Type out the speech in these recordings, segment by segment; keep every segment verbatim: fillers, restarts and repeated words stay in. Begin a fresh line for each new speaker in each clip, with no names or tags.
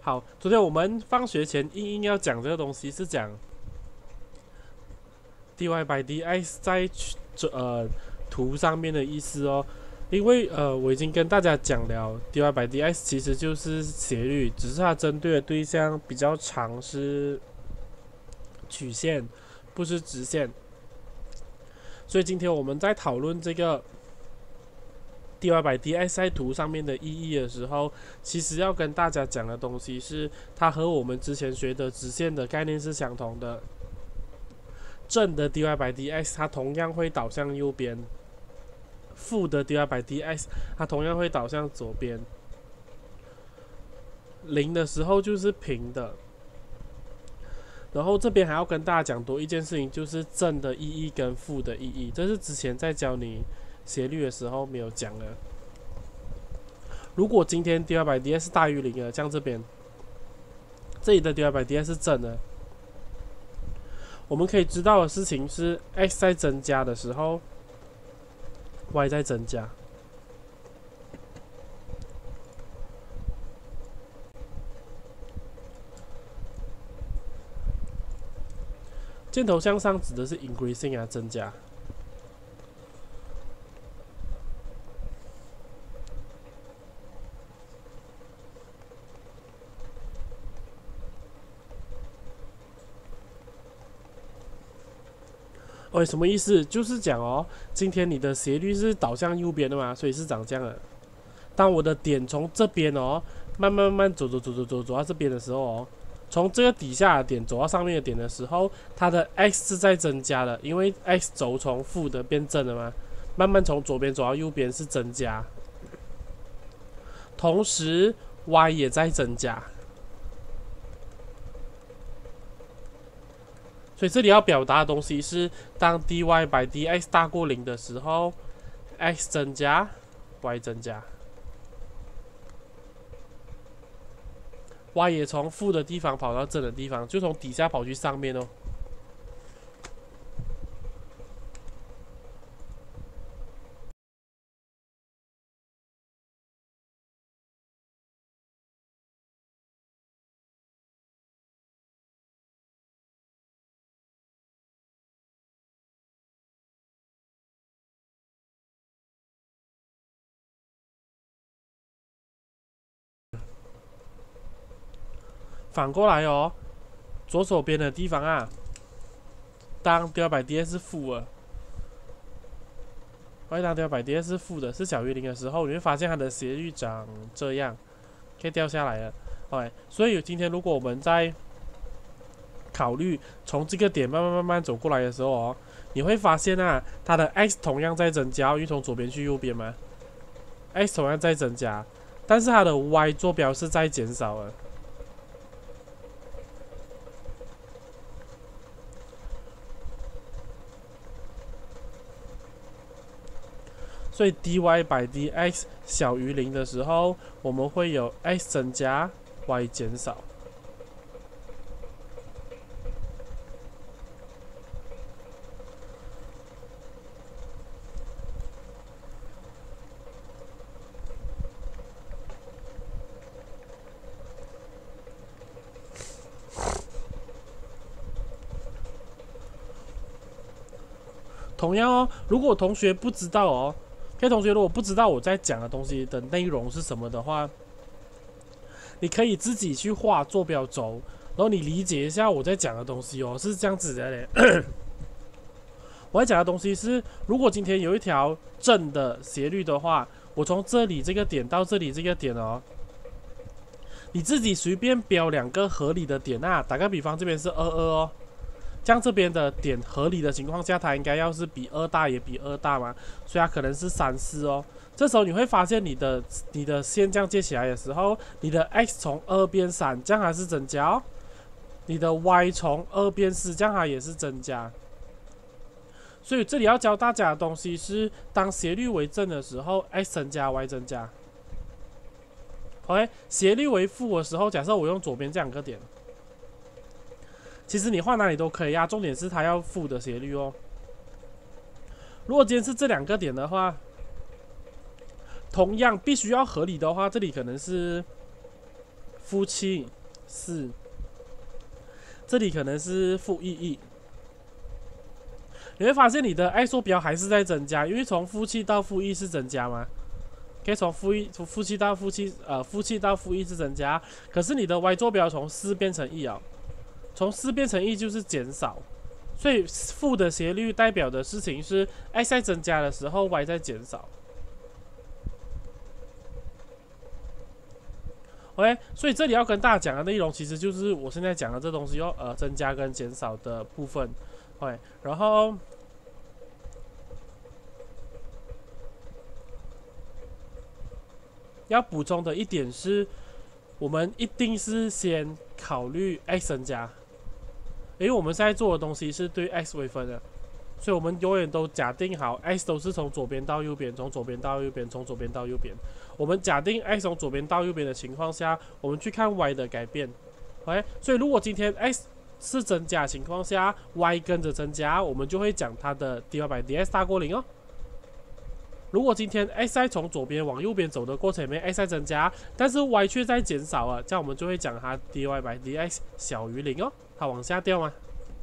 好，昨天我们放学前硬硬要讲这个东西，是讲 dy by dx 在呃图上面的意思哦。因为呃我已经跟大家讲了 dy by dx 其实就是斜率，只是它针对的对象比较长，是曲线，不是直线。所以今天我们在讨论这个 dy by dx 在图上面的意义的时候，其实要跟大家讲的东西是，它和我们之前学的直线的概念是相同的。正的 dy by dx 它同样会导向右边，负的 dy by dx 它同样会导向左边。零的时候就是平的。然后这边还要跟大家讲多一件事情，就是正的意义跟负的意义，这是之前在教你斜率的时候没有讲的。如果今天 dy by dx 是大于零的，像这边，这里的 dy by dx 是正的，我们可以知道的事情是 x 在增加的时候 ，y 在增加。箭头向上指的是 increasing 啊，增加。哦，什么意思？就是讲哦，今天你的斜率是导向右边的嘛，所以是长这样的。当我的点从这边哦，慢慢慢慢走走走走走走到这边的时候哦，从这个底下的点走到上面的点的时候，它的 x 是在增加的，因为 x 轴从负的变正了嘛，慢慢从左边走到右边是增加，同时 y 也在增加。所以这里要表达的东西是，当 dy by dx 大过零的时候 ，x 增加 ，y 增加 ，y 也从负的地方跑到正的地方，就从底下跑去上面哦。反过来哦，左手边的地方啊，当 dy by dx 是负的 ，y 当 dy by dx 是负的，是小于零的时候，你会发现它的斜率长这样，可以掉下来了。OK， 所以今天如果我们在考虑从这个点慢慢慢慢走过来的时候哦，你会发现啊，它的 x 同样在增加，因为从左边去右边嘛 ，x 同样在增加，但是它的 y 坐标是在减少的。所以 dy by dx 小于零的时候，我们会有 x 增加 y 减少。同样哦，如果同学不知道哦。各位同学，如果不知道我在讲的东西的内容是什么的话，你可以自己去画坐标轴，然后你理解一下我在讲的东西哦，是这样子的嘞。我在讲的东西是，如果今天有一条正的斜率的话，我从这里这个点到这里这个点哦，你自己随便标两个合理的点啊，打个比方，这边是二二哦。这样这边的点合理的情况下，它应该要是比二大也比二大嘛，所以它可能是三四哦。这时候你会发现你的你的线这样接起来的时候，你的 x 从二变三，这样还是增加哦；你的 y 从二变四，这样它也是增加。所以这里要教大家的东西是，当斜率为正的时候 ，x 增加 y 增加。OK， 斜率为负的时候，假设我用左边这两个点。其实你画哪里都可以啊，重点是它要负的斜率哦。如果今天是这两个点的话，同样必须要合理的话，这里可能是负七， 四，这里可能是负一亿。你会发现你的 X 坐标还是在增加，因为从负七到负一是增加嘛，可以从负一从负七到负七呃负七到负一是增加，可是你的 Y 坐标从四变成一啊，从四变成一就是减少。所以负的斜率代表的事情是 x 在增加的时候 y 在减少。OK， 所以这里要跟大家讲的内容其实就是我现在讲的这东西哦，呃，增加跟减少的部分。OK， 然后要补充的一点是，我们一定是先考虑 x 增加。因为我们现在做的东西是对 x 为分的，所以我们永远都假定好 x 都是从左边到右边，从左边到右边，从左边到右边。我们假定 x 从左边到右边的情况下，我们去看 y 的改变。OK， 所以如果今天 x 是增加的情况下 ，y 跟着增加，我们就会讲它的 dy by dx 大过零哦。如果今天 x 在从左边往右边走的过程里面 x 在增加，但是 y 却在减少啊，这样我们就会讲它 dy by dx 小于零哦。它往下掉吗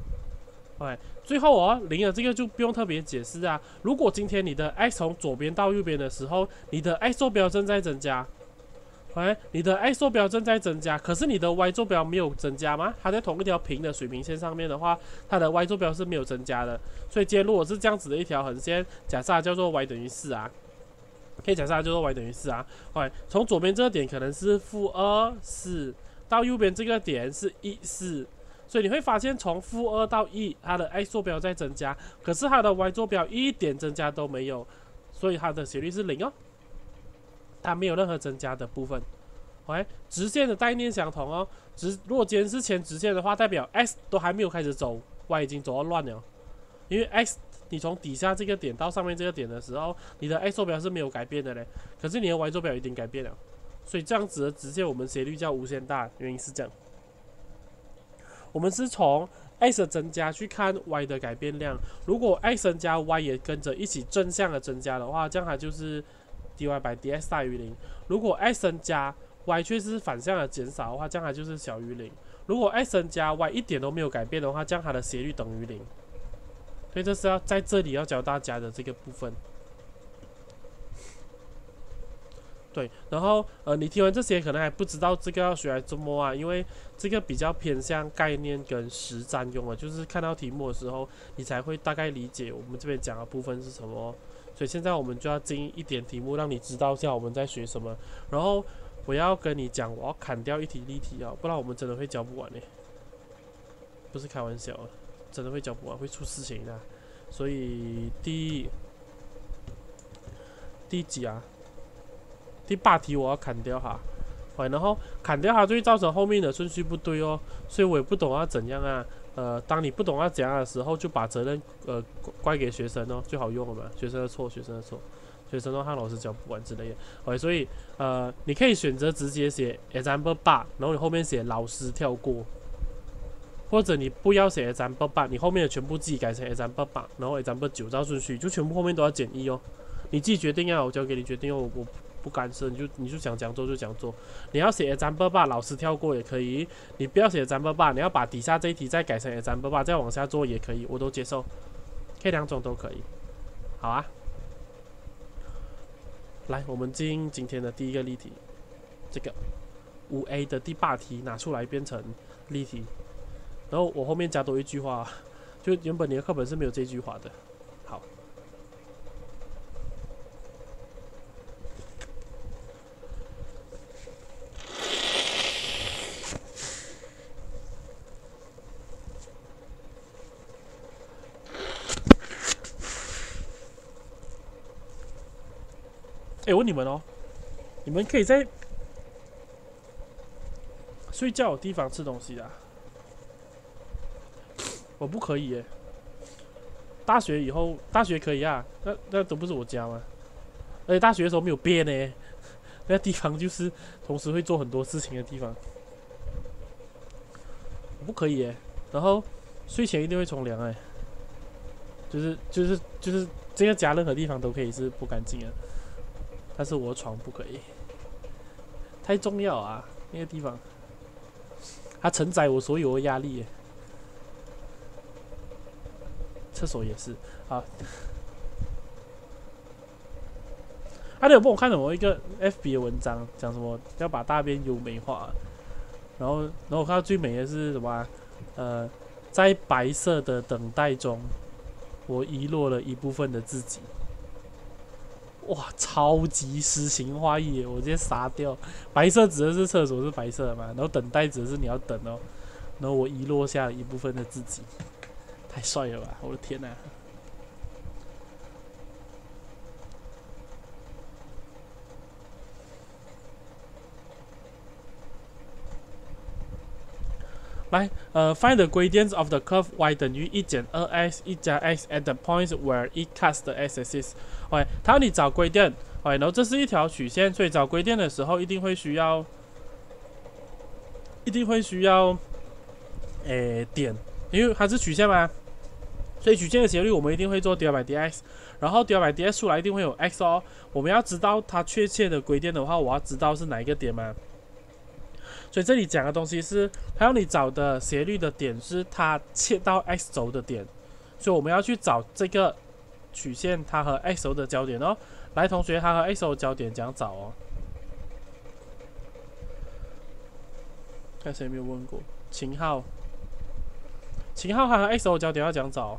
？OK， 最后哦，零的这个就不用特别解释啊。如果今天你的 x 从左边到右边的时候，你的 x 坐标正在增加 ，OK， 你的 x 坐标正在增加，可是你的 y 坐标没有增加吗？它在同一条平的水平线上面的话，它的 y 坐标是没有增加的。所以今天如果是这样子的一条横线，假设它叫做 y 等于四啊，可以假设它叫做 y 等于四啊。OK， 从左边这个点可能是负二四，到右边这个点是一四。所以你会发现，从负二到一，它的 x 坐标在增加，可是它的 y 坐标一点增加都没有，所以它的斜率是零哦，它没有任何增加的部分。OK， 直线的概念相同哦，直如果今天是前直线的话，代表 x 都还没有开始走 ，y 已经走到乱了，因为 x 你从底下这个点到上面这个点的时候，你的 x 坐标是没有改变的嘞，可是你的 y 坐标已经改变了，所以这样子的直线我们斜率叫无限大，原因是这样。我们是从 x 的增加去看 y 的改变量，如果 x 增加 y 也跟着一起正向的增加的话，这样它就是 dy by dx 大于零。如果 x 增加 y 却是反向的减少的话，这样它就是小于零。如果 x 增加 y 一点都没有改变的话，这样它的斜率等于零。所以这是要在这里要教大家的这个部分。对，然后呃，你听完这些可能还不知道这个要学来怎么啊，因为这个比较偏向概念跟实战用啊，就是看到题目的时候，你才会大概理解我们这边讲的部分是什么。所以现在我们就要进一点题目，让你知道一下我们在学什么。然后我要跟你讲，我要砍掉一题例题啊，不然我们真的会教不完呢。不是开玩笑，真的会教不完，会出事情的。所以第第几啊？第八题我要砍掉哈，然后砍掉它就会造成后面的顺序不对哦，所以我也不懂要怎样啊。呃，当你不懂要怎样的时候，就把责任呃怪给学生哦，最好用了嘛，学生的错，学生的错，学生的和老师教不完之类的。OK， 所以呃，你可以选择直接写 example 八，然后你后面写老师跳过，或者你不要写 example 八，你后面的全部自己改成 example 八，然后 example 九照顺序，就全部后面都要减一哦，你自己决定啊，我交给你决定哦，我我。不干涉，你就你就想讲做就讲做。你要写 example 八，老师跳过也可以。你不要写 example 八，你要把底下这一题再改成 example 八，再往下做也可以，我都接受。可以两种都可以。好啊，来，我们进今天的第一个例题，这个五 A 的第八题拿出来变成例题，然后我后面加多一句话，就原本你的课本是没有这句话的。好。哎，我问你们哦，你们可以在睡觉的地方吃东西的、啊？我不可以耶。大学以后，大学可以啊，那那都不是我家吗？而且大学的时候没有变呢，那地方就是同时会做很多事情的地方。我不可以耶。然后睡前一定会冲凉哎，就是就是就是这个家任何地方都可以是不干净的。但是我的床不可以，太重要啊，那个地方。 它承载我所有的压力耶。厕所也是啊。他、啊、有帮我看什么一个 F B 的文章，讲什么要把大便优美化，然后然后我看到最美的是什么、啊？呃，在白色的等待中，我遗落了一部分的自己。哇，超级诗情画意耶！我直接傻掉。白色指的是厕所是白色的嘛，然后等待指的是你要等哦，然后我遗落下了一部分的自己，太帅了吧！我的天哪、啊！来，呃 ，find the gradients of the curve y 等于一减二 x 一加 x at the points where it cuts the x-axis。OK， 它要你找 gradient。OK， 然后这是一条曲线，所以找 gradient 的时候一定会需要，一定会需要，诶点，因为它是曲线嘛，所以曲线的斜率我们一定会做 dl by dx， 然后 dl by dx 出来一定会有 x 哦。我们要知道它确切的 gradient 的话，我要知道是哪一个点嘛。所以这里讲的东西是，还要你找的斜率的点是它切到 x 轴的点，所以我们要去找这个曲线它和 x 轴的交点哦。来，同学，它和 x 轴的交点怎样找哦？看谁没有问过？秦昊，秦昊它和 x 轴的交点要怎样找？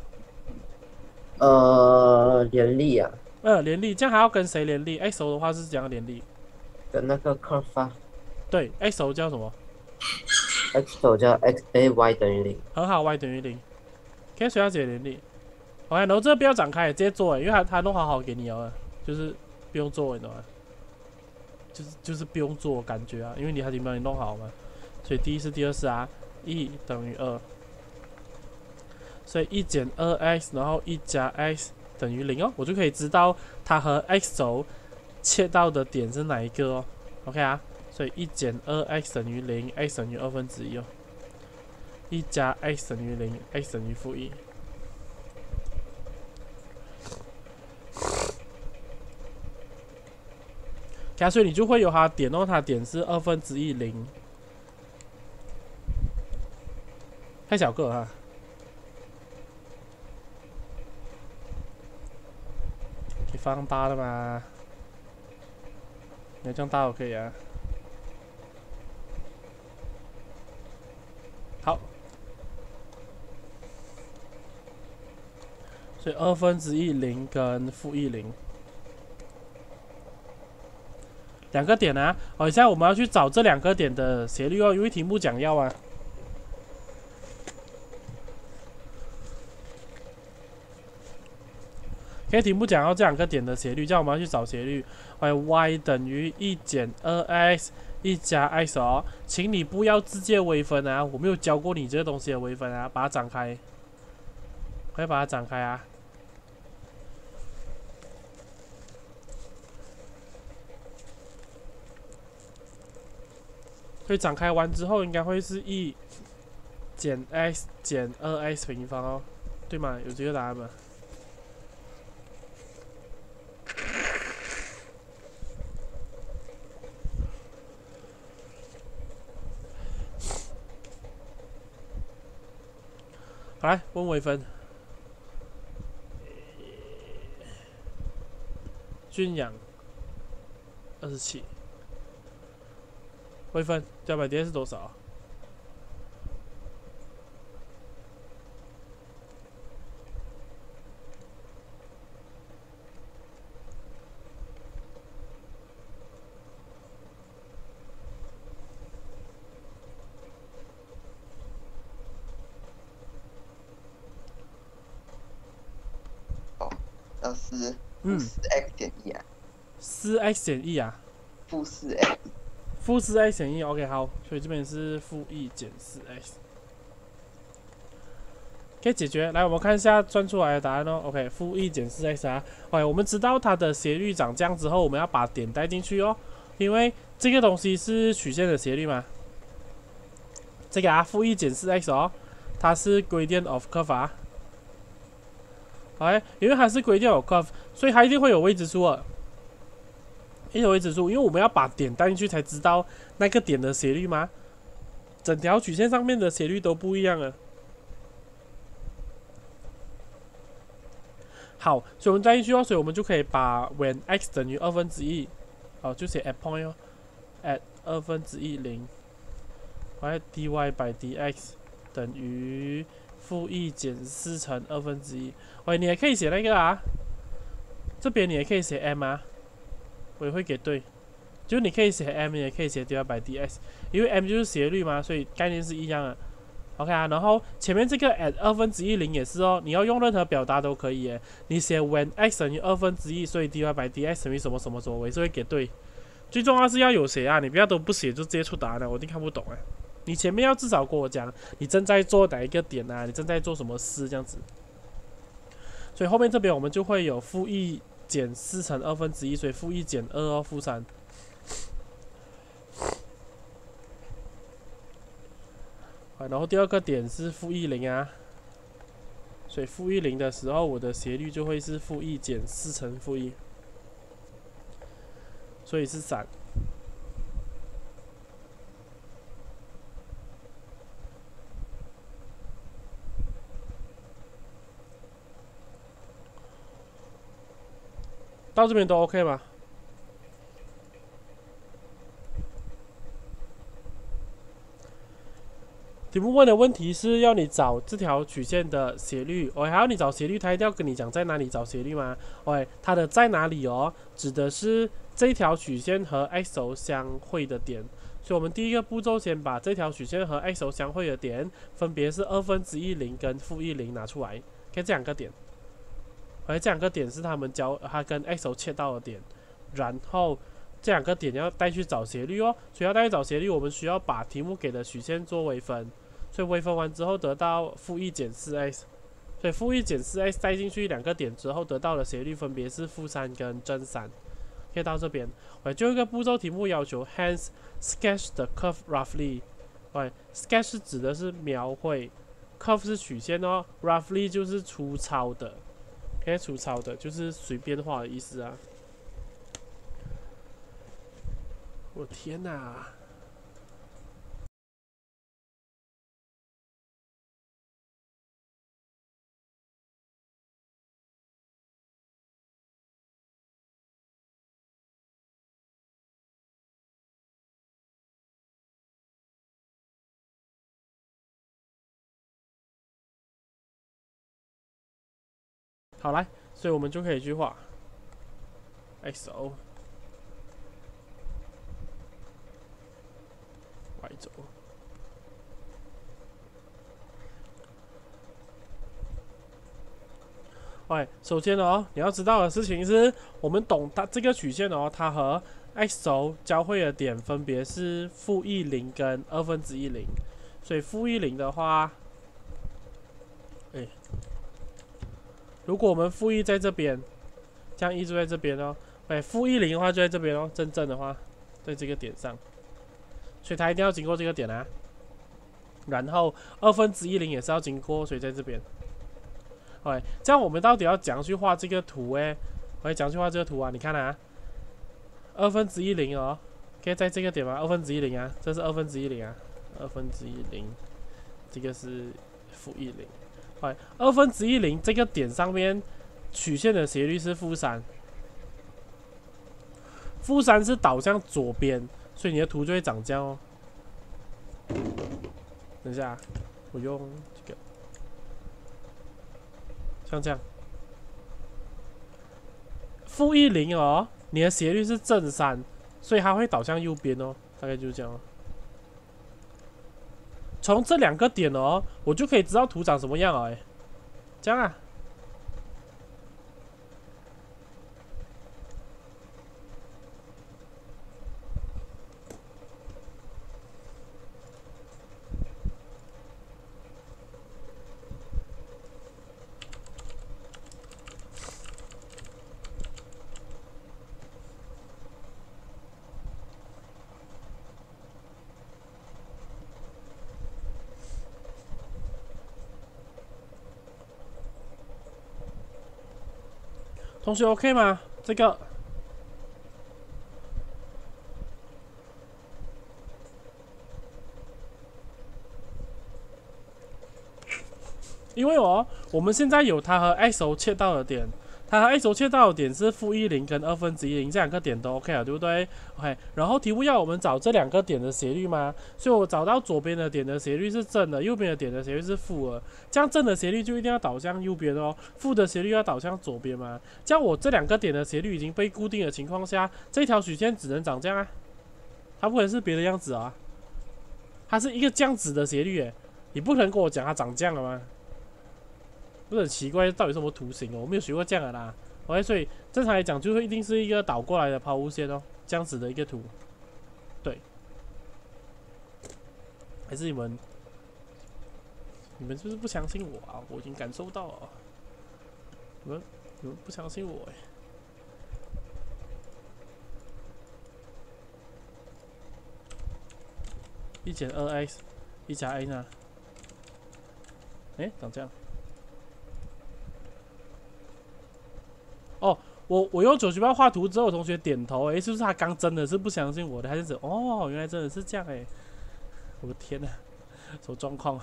呃，联立啊。
呃，联立，这样还要跟谁联立 ？x 轴的话是怎样联立？
跟那个 curve 啊。
对 ，x 轴叫什么
x 轴叫 x a y 等于零。
很好 ，y 等于零。可以随它直接联立。OK， 然后这个不要展开，直接做，因为它它弄好好给你哦，就是不用做，你懂吗？就是就是不用做感觉啊，因为你还得帮你弄好嘛。所以第一是第二是啊，一等于二，所以一减二 x， 然后一加 x 等于零哦，我就可以知道它和 x 轴切到的点是哪一个哦。OK 啊。所以一减二 x 等于零 ，x 等于二分之一哦。一加 x 等于零 ，x 等于负一。OK， 所以你就会有它点哦，它点是二分之一零，太小个啊。可以放大的吗？你要这样大我可以啊。好，所以二分之一零跟负一零两个点啊。哦，现在我们要去找这两个点的斜率哦，因为题目讲要啊。可以题目讲到这两个点的斜率，这样我们要去找斜率。哎 ，y 等于一减二 x。一加 x 哦，请你不要自借微分啊！我没有教过你这个东西的微分啊，把它展开，可以把它展开啊。可以展开完之后，应该会是一减 x 减二 x 平方哦，对吗？有这个答案吗？好，来问微分。均氧二十七，微分九百 d 是多少？
要是负四 x 减一啊，
四 x 减一啊，
负四 x，
负四 x 减一 ，OK 好，所以这边是负一减四 x， 可以解决。来，我们看一下算出来的答案哦。OK， 负一减四 x 啊。OK， 我们知道它的斜率长这样之后，我们要把点带进去哦，因为这个东西是曲线的斜率嘛。这个啊，负一减四 x 哦，它是 gradient of curve 啊。哎，因为它是gradient of curve，所以它一定会有未知数的，一定有未知数，因为我们要把点带进去才知道那个点的斜率嘛。 整条曲线上面的斜率都不一样啊。好，所以我们再一句话，所以我们就可以把 when x 等于二分之一，好，就写 at point 哦 ，at 二分之一零，来 dy by dx 等于负一减四乘二分之一。喂，你也可以写那个啊，这边你也可以写 m 啊，我也会给对，就是你可以写 m， 也可以写 dy by dx， 因为 m 就是斜率嘛，所以概念是一样的。OK 啊，然后前面这个 at 二分之一零也是哦，你要用任何表达都可以耶。你写 when x 等于二分之一，所以 dy by dx 等于什么什么什么，我也是会给对。最重要是要有写啊，你不要都不写就直接出答案了，我一定看不懂哎。你前面要至少跟我讲你正在做哪一个点啊，你正在做什么事这样子。所以后面这边我们就会有负一减四乘二分之一，所以负一减二哦，负三。然后第二个点是负一零啊，所以负一零的时候，我的斜率就会是负一减四乘负一，所以是三。到这边都 OK 吗？题目问的问题是要你找这条曲线的斜率，哦，还要你找斜率，它一定要跟你讲在哪里找斜率吗？哦，它的在哪里哦，指的是这条曲线和 x 轴相会的点。所以我们第一个步骤先把这条曲线和 x 轴相会的点，分别是二分之一零跟负一零拿出来，看这两个点。而这两个点是他们交它跟 x 轴切到的点，然后这两个点要带去找斜率哦，所以要带去找斜率，我们需要把题目给的曲线做微分，所以微分完之后得到负一减四 x， 所以负一减四 x 带进去两个点之后得到的斜率分别是负三跟正三，可以到这边。喂，最后一个步骤题目要求 hence sketch the curve roughly， 喂 ，sketch 是指的是描绘 ，curve 是曲线哦 ，roughly 就是粗糙的。可以粗糙的，就是随便画的意思啊！我天哪！好来，所以我们就可以去画 x 轴、y 轴。哎，首先哦，你要知道的事情是，我们懂它这个曲线哦，它和 x 轴交汇的点分别是负一零跟二分之一零，所以负一零的话，哎。如果我们负一在这边，这样一就在这边哦。哎，负一零的话就在这边哦，真正的话在这个点上，所以它一定要经过这个点啊。然后二分之一零也是要经过，所以在这边。OK， 这样我们到底要怎样去画这个图诶？我怎样去画这个图啊？你看啊，二分之一零哦，可以在这个点吗？二分之一零啊，这是二分之一零啊，二分之一零，这个是负一零。哎，二分之一零这个点上面曲线的斜率是负三，负三是导向左边，所以你的图就会长这样哦。等一下，我用这个，像这样，负一零哦，你的斜率是正三，所以它会导向右边哦，大概就是这样哦。从这两个点哦，我就可以知道图长什么样哦，哎，这样啊。同学 OK 吗？这个因为哦，我们现在有它和 X O 切到的点，它和 X O 切到的点是负一零跟二分之一零这两个点都 OK 了，对不对 ？OK， 然后题目要我们找这两个点的斜率嘛，所以我找到左边的点的斜率是正的，右边的点的斜率是负的，这样正的斜率就一定要导向右边哦，负的斜率要导向左边嘛。这样我这两个点的斜率已经被固定的情况下，这条曲线只能长这样啊，它不可能是别的样子啊，它是一个这样子的斜率诶，你不可能跟我讲它长这样了吗？不是很奇怪，到底什么图形哦？我没有学过这样的啦。OK， 所以正常来讲，就会一定是一个倒过来的抛物线哦，这样子的一个图。对，还是你们，你们是不是不相信我啊？我已经感受到了，你们你们不相信我哎。一减二 x， 一加 a 呢？哎，长这样。哦，我我用九十八画图之后，同学点头，哎，是不是他刚真的是不相信我的，还是怎？哦，原来真的是这样哎！我的天哪，什么状况啊？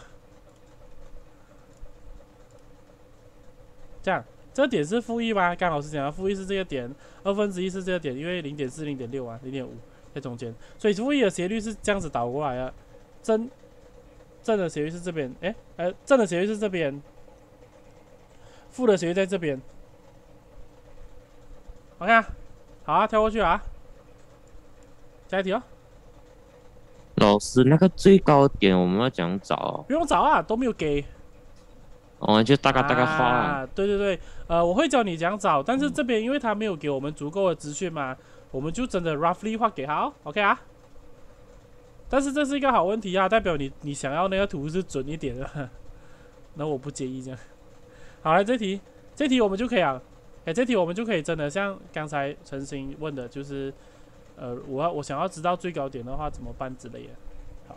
这样，这个点是负一吗？刚好是讲负一是这个点，二分之一是这个点，因为零点四、零点六啊，零点五在中间，所以负一的斜率是这样子倒过来的，正正的斜率是这边，哎，呃，正的斜率是这边，负的斜率在这边。OK， 好啊，跳过去啊，下一题哦。
老师，那个最高点我们要怎样找、哦？
不用找啊，都没有给。
我们就大概大概画、啊。
啊，对对对，呃，我会教你怎样找，但是这边因为他没有给我们足够的资讯嘛，我们就真的 roughly 画给他哦 ，OK 啊。但是这是一个好问题啊，代表你你想要那个图是准一点的，那我不介意这样。好了，这题这题我们就可以啊。哎，这题我们就可以真的像刚才陈星问的，就是，呃，我要我想要知道最高点的话怎么办之类的。好，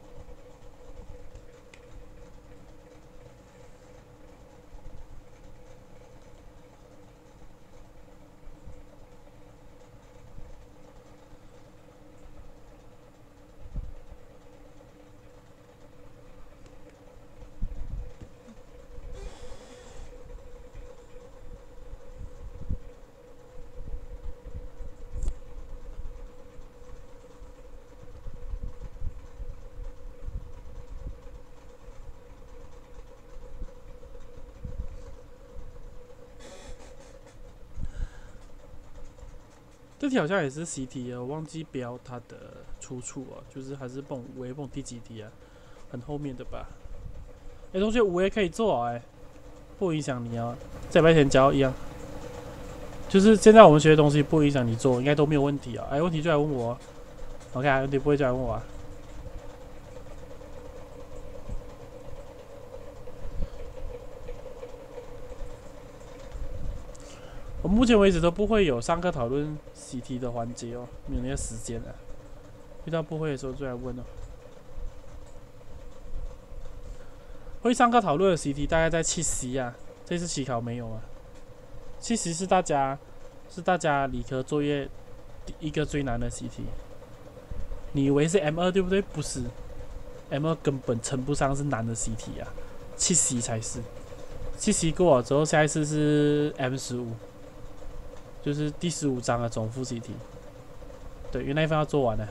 这题好像也是 C T 啊，我忘记标它的出处啊，就是还是蹦五 A 蹦第几题啊，很后面的吧。哎，同学，五 A 可以做哎、欸，不影响你啊，这礼拜天教一样。就是现在我们学的东西不影响你做，应该都没有问题啊。哎，问题就来问我、啊、，OK， 问题不会就来问我啊。我目前为止都不会有上课讨论 C T 的环节哦，没有那个时间啊。遇到不会的时候就来问哦。会上课讨论的 C T 大概在七 C 啊，这次期考没有啊。七 C 是大家是大家理科作业第一个最难的 C T。你以为是 M 二对不对？不是 ，M 二根本称不上是难的 C T 啊，七 C 才是。七 C 过了之后，下一次是 M 十五。就是第十五章的总复习题，对，因为那一份要做完了，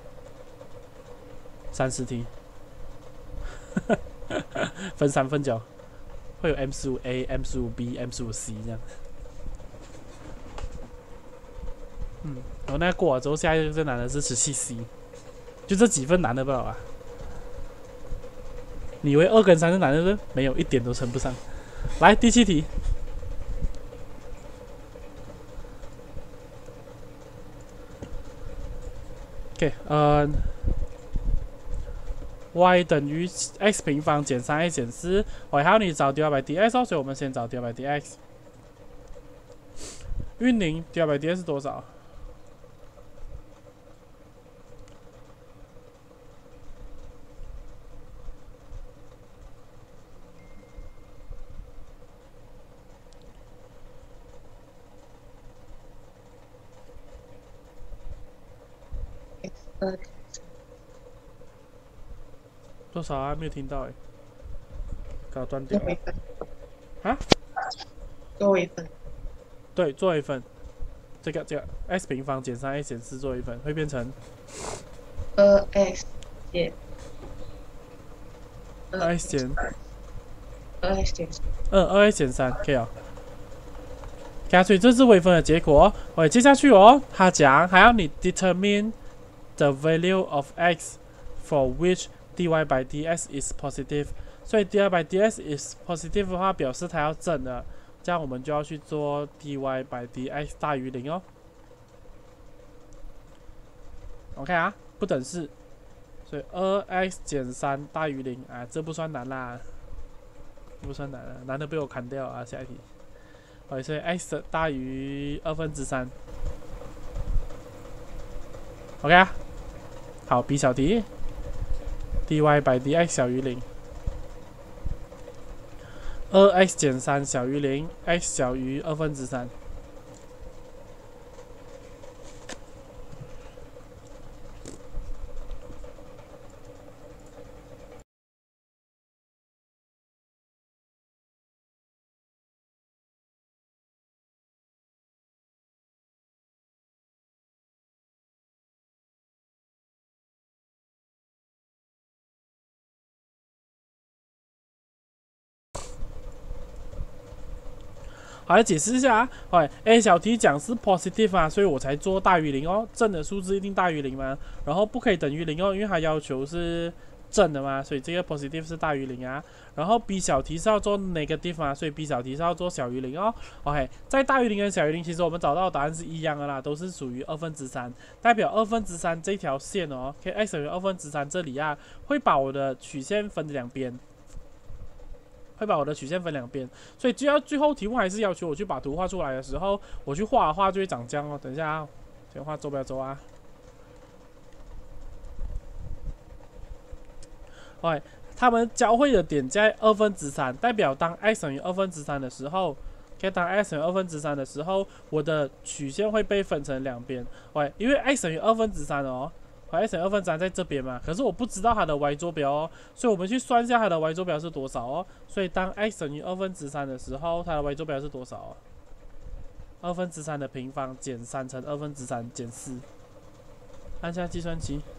三十题，分三份教，会有 M 十五 A、M 十五 B、M 十五 C 这样。嗯，然后那个过了之后，下一个最难的是十七 C， 就这几份难的不好啊。你以为二跟三是难的吗？没有，一点都称不上。来，第七题。OK， 呃 ，y 等于 x 平方减三 a 减四 ，y 还要你找 dy by dx 哦，所以我们先找 dy by dx。运零 dy by dx 是多少？多少啊？没有听到哎。 搞断掉
做微分
啊？
做微分，
对，做微分，这个这个 x 平方减三 x 减四做微分会变成
二 x 减
二 x 减
二 x 减
嗯二 x 减三，可以哦。OK， 所以这是微分的结果。OK， 接下去哦，他讲还要你 determine the value of x for which dy by dx is positive。所以 dy by dx is positive 的话，表示它要正的，这样我们就要去做 dy by dx 大于零哦。OK 啊，不等式，所以二 x 减三大于零啊，这不算难啦，不算难了，难的被我砍掉啊。下一题。OK， 所以 x 大于二分之三。OK 啊，好 ，B 小题 ，dy by dx 小于零，二 x 减三小于零 ，x 小于二分之三。好，来解释一下啊。OK， A 小题讲是 positive 啊，所以我才做大于零哦。正的数字一定大于零嘛，然后不可以等于零哦，因为它要求是正的嘛，所以这个 positive 是大于零啊。然后 B 小题是要做 negative 嘛，所以 B 小题是要做小于零哦。OK， 在大于零跟小于零，其实我们找到的答案是一样的啦，都是属于二分之三，代表二分之三这条线哦 ，OK，x 等于二分之三这里啊，会把我的曲线分两边。会把我的曲线分两边，所以只要最后题目还是要求我去把图画出来的时候，我去画的话就会长这样哦。等一下啊，先画坐标轴啊。OK， 它们交汇的点在二分之三，代表当 x 等于二分之三的时候，可以当 x 等于二分之三的时候，我的曲线会被分成两边。OK， 因为 x 等于二分之三哦。x 等于二分之三在这边嘛，可是我不知道它的 y 坐标哦，所以我们去算一下它的 y 坐标是多少哦。所以当 x 等于二分之三的时候，它的 y 坐标是多少哦？二分之三的平方减三乘二分之三减四，按下计算器。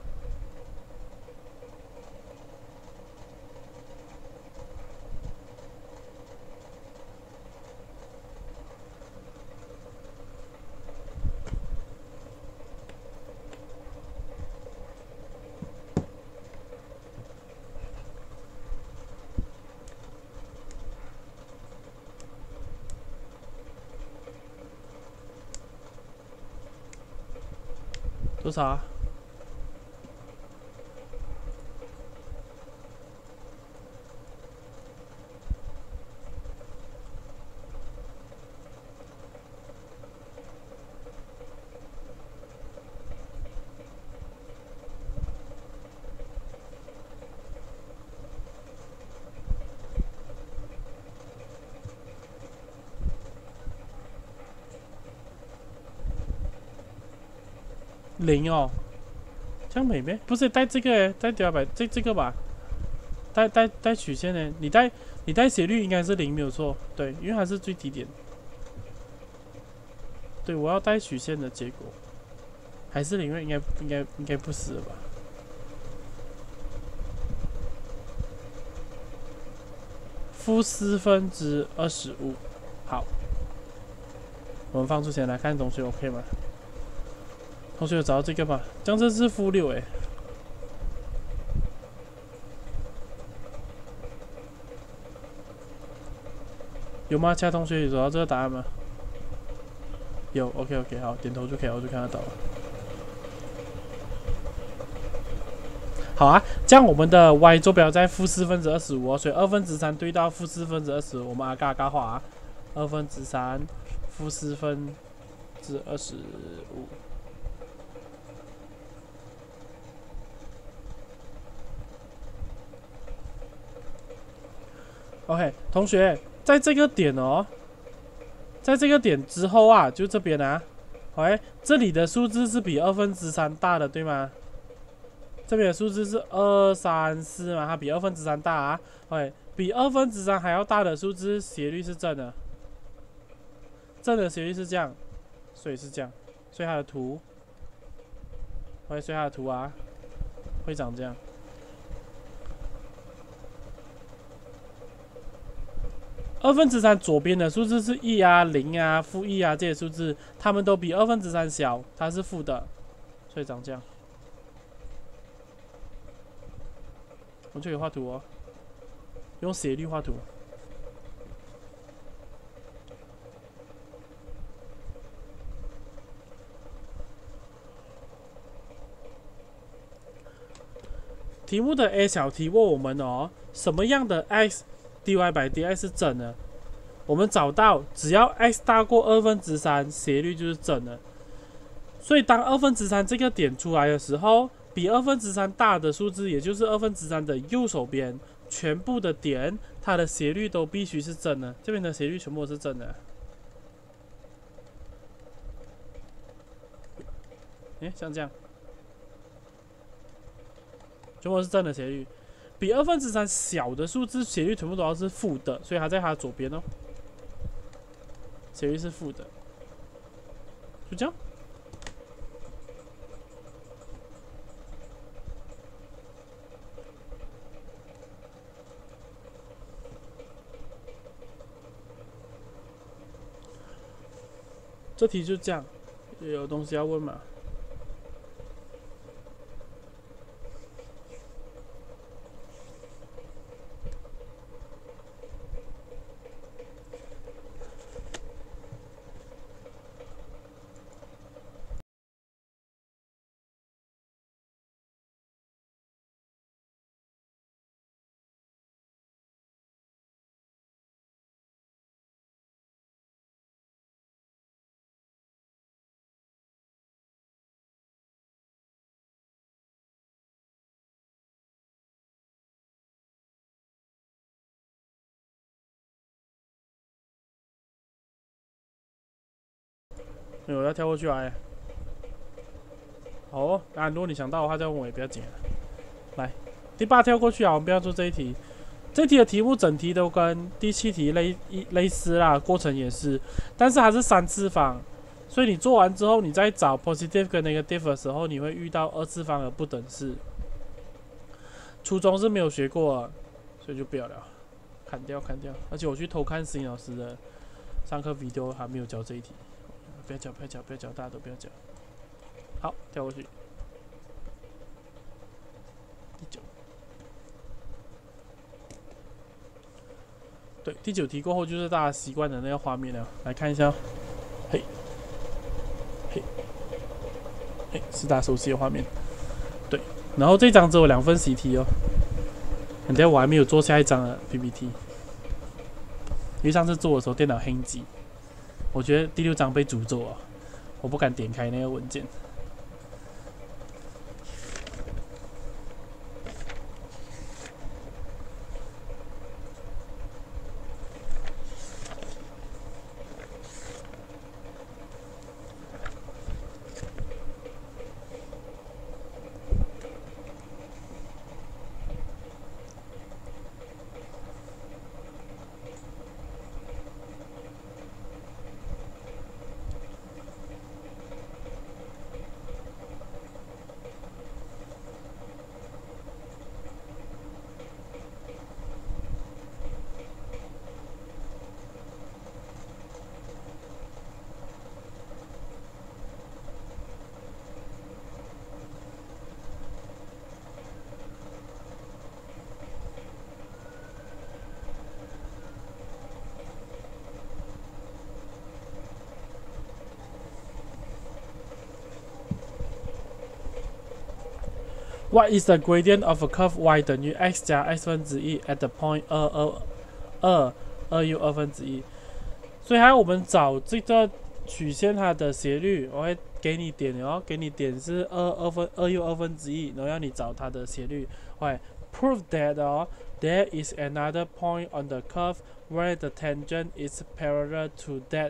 多少啊？零哦，这样美咩？不是带这个诶，带两百这这个吧？带带带曲线呢？你带你带斜率应该是零没有错，对，因为它是最低点。对，我要带曲线的结果还是零，因为应该应该应该不是了吧？负四分之二十五，好，我们放出前来看同学 OK 吗？同学有找到这个吗？这样这是负六哎，有吗？其他同学有找到这个答案吗？有 ，OK OK， 好，点头就可以，我就看得到了。好啊，这样我们的 y 坐标在负四分之二十五哦，所以二分之三对到负四分之二十五，我们阿嘎阿嘎画啊，二分之三负四分之二十五。OK， 同学，在这个点哦，在这个点之后啊，就这边啊 ，OK， 这里的数字是比二分之三大的，对吗？ 这边的数字是二三四嘛，它比二分之三大啊。OK， 比二分之三还要大的数字斜率是正的，正的斜率是这样，所以是这样，所以它的图，会所以它的图啊，会长这样。二分之三左边的数字是一啊、零啊、负一啊这些数字，它们都比二分之三小，它是负的，所以长这样。我们就可以画图哦，用斜率画图。题目的 A 小题问我们哦，什么样的 x dy by dx 是正的？我们找到，只要 x 大过二分之三，斜率就是正的。所以当二分之三这个点出来的时候，比二分之三大的数字，也就是二分之三的右手边，全部的点，它的斜率都必须是正的。这边的斜率全部都是正的。哎，像这样，全部都是正的斜率。比二分之三小的数字，斜率全部都要是负的，所以它在它的左边哦，斜率是负的，就这样。这题就这样，有东西要问吗？没有，要跳过去啊！好哦，啊，如果你想到的话再问我，也不要紧。来，第八跳过去啊，我们不要做这一题。这题的题目整题都跟第七题类类似啦，过程也是，但是它是三次方，所以你做完之后，你再找 positive 跟 negative 的时候，你会遇到二次方的不等式。初中是没有学过的，所以就不要了，砍掉砍掉。而且我去偷看石英老师的上课 video， 还没有教这一题。不要讲，不要讲，不要讲，大家都不要讲。好，跳过去。第九，对，第九题过后就是大家习惯的那个画面了。来看一下、哦，嘿，嘿，嘿，是大家熟悉的画面。对，然后这张只有两份习题哦。等下我还没有做下一张的 P P T， 因为上次做的时候电脑黑机。我觉得第六章被诅咒啊，我不敢点开那个文件。What is the gradient of a curve y 等于 x 加 x 分之一 at the point 二二二二 u 二分之一？所以还要我们找这个曲线它的斜率，我会给你点哦，给你点是二二分二 u 二分之一，然后要你找它的斜率。会 prove that 哦 there is another point on the curve where the tangent is parallel to that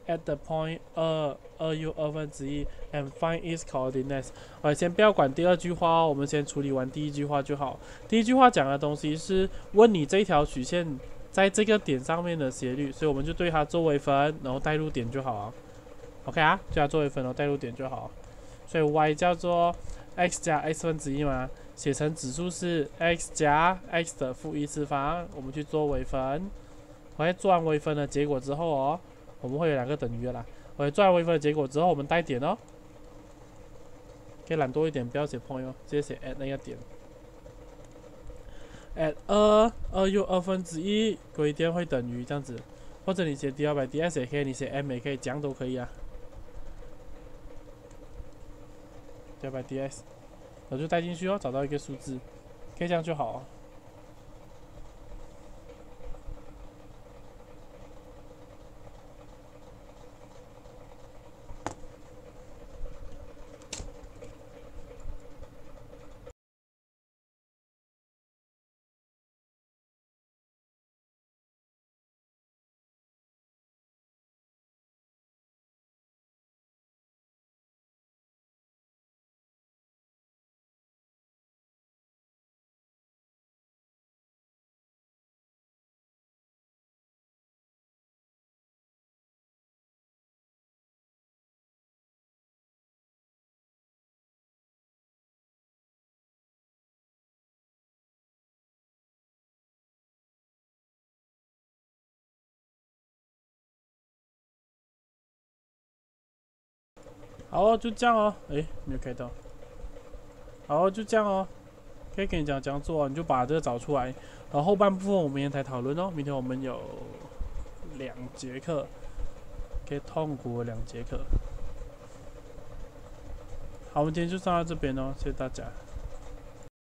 at the point 二二 u 二分之一 and find its coordinates。我先不要管第二句话哦，我们先处理完第一句话就好。第一句话讲的东西是问你这条曲线在这个点上面的斜率，所以我们就对它做微分，然后带入点就好啊。OK 啊，对它做微分，然后带入点就好。所以 y 叫做 x 加 x 分之一嘛，写成指数是 x 加 x 的负一次方，我们去做微分。OK， 做完微分的结果之后哦，我们会有两个等于的啦。OK， 做完微分的结果之后，我们带点哦。可以懒惰一点，不要写 point 哦，直接写 at 那个点。at 二二 u 二分之一归点会等于这样子，或者你写 d 二 by ds 也可以，你写 m 也可以，这样都可以啊。d 二 by ds， 我就带进去哦，找到一个数字，可以这样就好哦。好哦，就这样哦。诶，没有开到。好哦，就这样哦。可以跟你讲怎样做哦，你就把这个找出来。然后后半部分我们明天才讨论哦。明天我们有两节课，可以痛苦的两节课。好，我们今天就上到这边哦，谢谢大家。